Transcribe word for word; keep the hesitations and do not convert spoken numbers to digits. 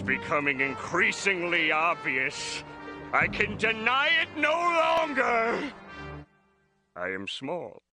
It's becoming increasingly obvious. I can deny it no longer. I am small.